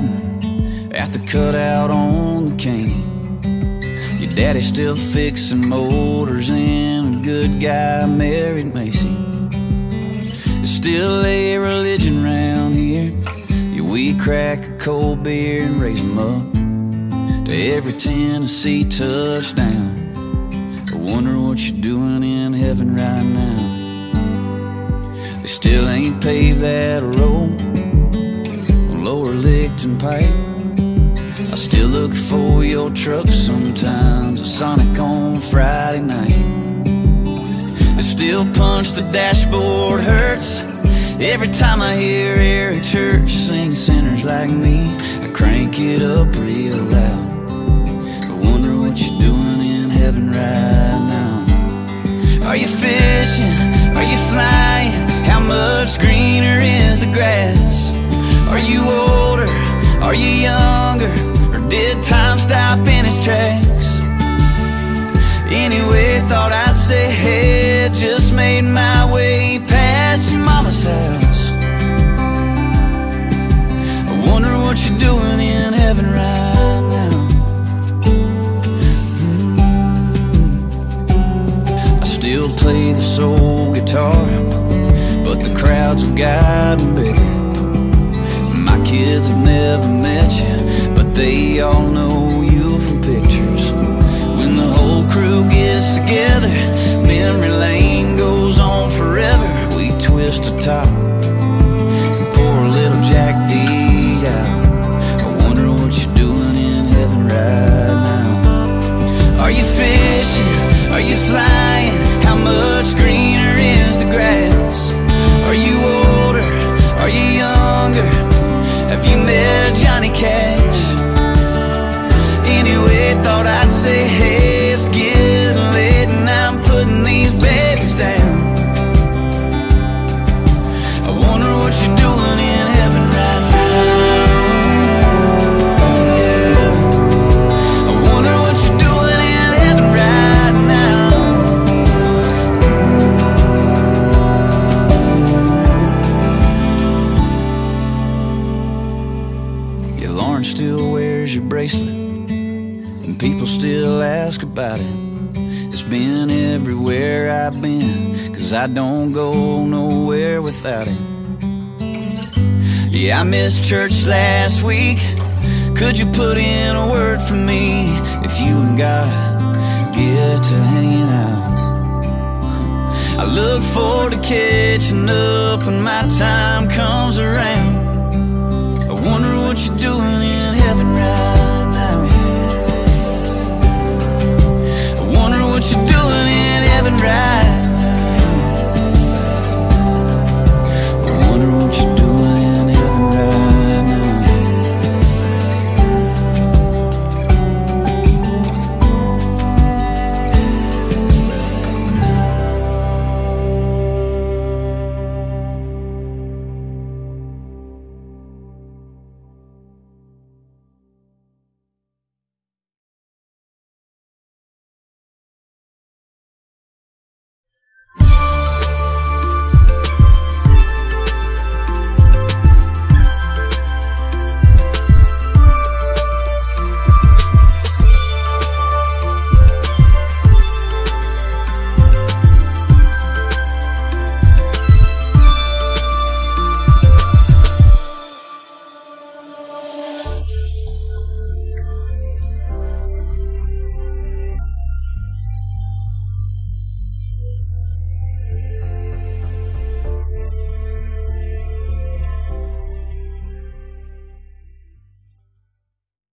riding at the cutout on the cane. Your daddy's still fixing motors and a good guy married Macy. There's still a religion round here. Yeah, we crack a cold beer and raise 'em up to every Tennessee touchdown. I wonder what you're doing in heaven right now. They still ain't paved that road on Lower Licton Pike. I still look for your truck sometimes, a Sonic on Friday night. They still punch the dashboard hurts every time I hear Eric Church sing Sinners Like Me. I crank it up real loud. I wonder what you're doing in heaven right now. Are you fishing? Are you flying? How much greener is the grass? Are you older? Are you younger? Or did time stop in its tracks? Anyway, thought I'd say hey, just made my way past your mama's house. I wonder what you're doing in heaven right now. I still play the soul guitar, but the crowds have gotten bigger. My kids have never met you, but they all know you from pictures. When the whole crew gets together, memory lane goes on forever. We twist a top and pour a little Jack D out. I wonder what you're doing in heaven right now. Are you fishing? Are you flying? How much greener is the grass? Are you older? Are you younger? Have you met Johnny Cash? Anyway, thought I'd say hey, it's getting late and I'm putting these babies down. I wonder what you're doing in heaven right now. Yeah. I wonder what you're doing in heaven right now. Yeah, Lauren still wears your bracelet and people still ask about it. It's been everywhere I've been, 'cause I don't go nowhere without it. Yeah, I missed church last week. Could you put in a word for me if you and God get to hanging out? I look forward to catching up when my time comes around.